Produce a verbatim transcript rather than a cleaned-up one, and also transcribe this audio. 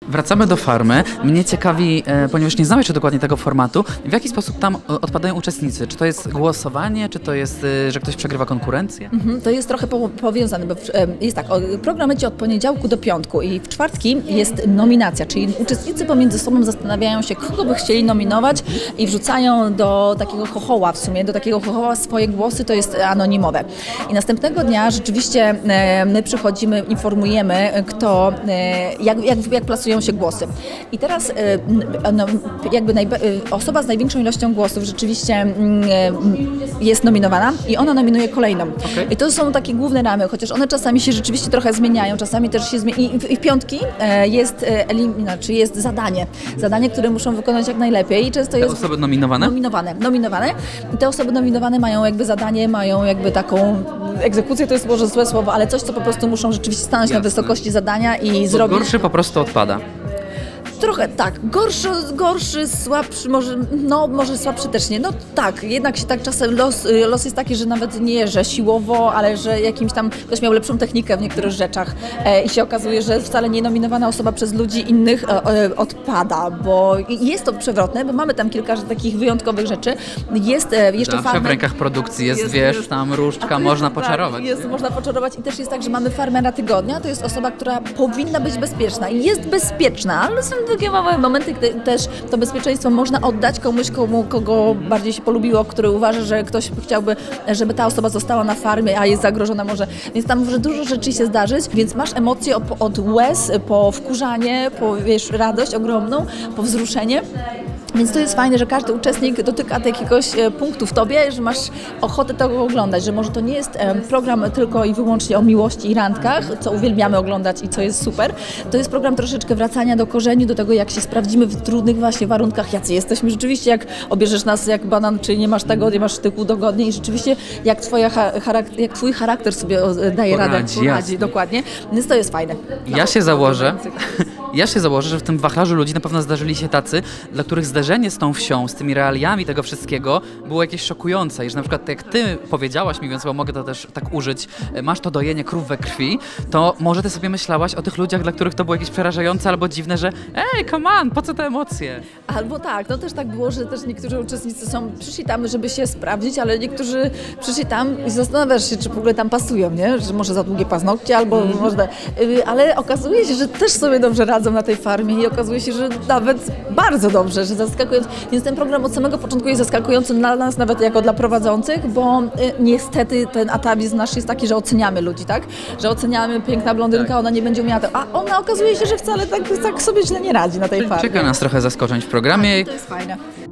Wracamy do farmy. Mnie ciekawi, e, ponieważ nie znamy jeszcze dokładnie tego formatu, w jaki sposób tam e, odpadają uczestnicy? Czy to jest głosowanie, czy to jest, e, że ktoś przegrywa konkurencję? Mhm, to jest trochę po, powiązane, bo w, e, jest tak, o, program leci od poniedziałku do piątku i w czwartki jest nominacja, czyli uczestnicy pomiędzy sobą zastanawiają się, kogo by chcieli nominować i wrzucają do takiego chochoła w sumie, do takiego chochoła swoje głosy, to jest anonimowe. I następnego dnia rzeczywiście e, my przychodzimy, informujemy, kto, e, jak, jak, jak plasują się głosy. I teraz e, no, jakby najba- osoba z największą ilością głosów rzeczywiście e, jest nominowana i ona nominuje kolejną. Okay. I to są takie główne ramy, chociaż one czasami się rzeczywiście trochę zmieniają, czasami też się zmieniają. I, I w piątki e, jest elimina, czy jest zadanie. Zadanie, które muszą wykonać jak najlepiej. I często Te jest osoby nominowane? Nominowane, nominowane. I te osoby nominowane mają jakby zadanie, mają jakby taką egzekucję, to jest może złe słowo, ale coś, co po prostu muszą rzeczywiście stanąć Jasne. na wysokości zadania i Bo zrobić. gorszy po prostu odpada. Trochę tak, gorszy, gorszy, słabszy, może, no może słabszy też nie, no tak, jednak się tak czasem los, los jest taki, że nawet nie, że siłowo, ale że jakimś tam, ktoś miał lepszą technikę w niektórych rzeczach e, i się okazuje, że wcale nie nominowana osoba przez ludzi innych e, e, odpada, bo jest to przewrotne, bo mamy tam kilka takich wyjątkowych rzeczy, jest e, jeszcze Zawsze farmę, w rękach produkcji jest, jest, wiesz, jest, tam różdżka, a można tak, poczarować. Jest, można poczarować i też jest tak, że mamy farmera tygodnia, to jest osoba, która powinna być bezpieczna i jest bezpieczna, ale są takie małe momenty, gdy też to bezpieczeństwo można oddać komuś, komu, kogo bardziej się polubiło, który uważa, że ktoś chciałby, żeby ta osoba została na farmie, a jest zagrożona może. Więc tam może dużo rzeczy się zdarzyć, więc masz emocje od, od łez, po wkurzanie, po wiesz, radość ogromną, po wzruszenie. Więc to jest fajne, że każdy uczestnik dotyka jakiegoś punktu w tobie, że masz ochotę tego oglądać, że może to nie jest program tylko i wyłącznie o miłości i randkach, co uwielbiamy oglądać i co jest super. To jest program troszeczkę wracania do korzeni, do tego, jak się sprawdzimy w trudnych właśnie warunkach, jacy jesteśmy rzeczywiście, jak obierzesz nas jak banan, czy nie masz tego, nie masz tych udogodnień i rzeczywiście jak, twoja charakter, jak twój charakter sobie daje radę, poradzi, dokładnie. Więc to jest fajne. No, ja się założę, ja się założę, że w tym wachlarzu ludzi na pewno zdarzyli się tacy, dla których zderzenie z tą wsią, z tymi realiami tego wszystkiego było jakieś szokujące i że na przykład jak ty powiedziałaś mi, więc chyba mogę to też tak użyć, masz to dojenie krów we krwi, to może ty sobie myślałaś o tych ludziach, dla których to było jakieś przerażające albo dziwne, że ej, come on, po co te emocje? Albo tak, no też tak było, że też niektórzy uczestnicy są, przyszli tam, żeby się sprawdzić, ale niektórzy przyszli tam i zastanawiasz się, czy w ogóle tam pasują, nie? Że może za długie paznokcie albo mm. może, ale okazuje się, że też sobie dobrze radzą na tej farmie i okazuje się, że nawet bardzo dobrze, że zaskakując. Więc ten program od samego początku jest zaskakujący dla nas, nawet jako dla prowadzących, bo y, niestety ten atawizm nasz jest taki, że oceniamy ludzi, tak? Że oceniamy piękna blondynka, tak. Ona nie będzie umiała tego, a ona okazuje się, że wcale tak, tak sobie źle nie radzi na tej farmie. Czeka nas trochę zaskoczeń w programie. Tak, to jest fajne.